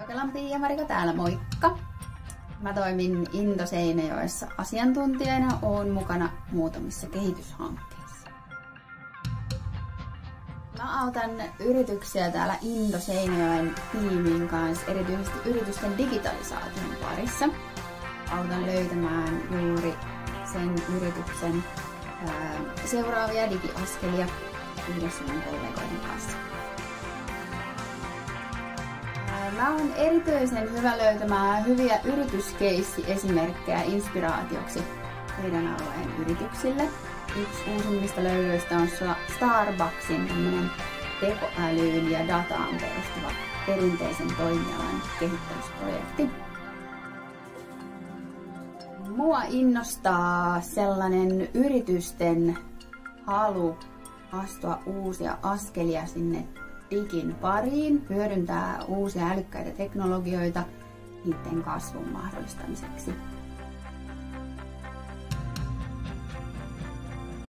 Korkelan Pia-Marika täällä, moikka! Mä toimin Into Seinäjoessa asiantuntijana, oon mukana muutamissa kehityshankkeissa. Mä autan yrityksiä täällä Into Seinäjoen tiimin kanssa, erityisesti yritysten digitalisaation parissa. Autan löytämään juuri sen yrityksen seuraavia digiaskelia yhdessä mun kollegoiden kanssa. Mä oon erityisen hyvä löytämään hyviä yrityskeissi-esimerkkejä inspiraatioksi heidän alueen yrityksille. Yksi uusimmista löydöistä on Starbucksin tekoälyyn ja dataan perustuva perinteisen toimialan kehittämisprojekti. Mua innostaa sellainen yritysten halu astua uusia askelia sinne digin pariin, hyödyntää uusia älykkäitä teknologioita niiden kasvun mahdollistamiseksi.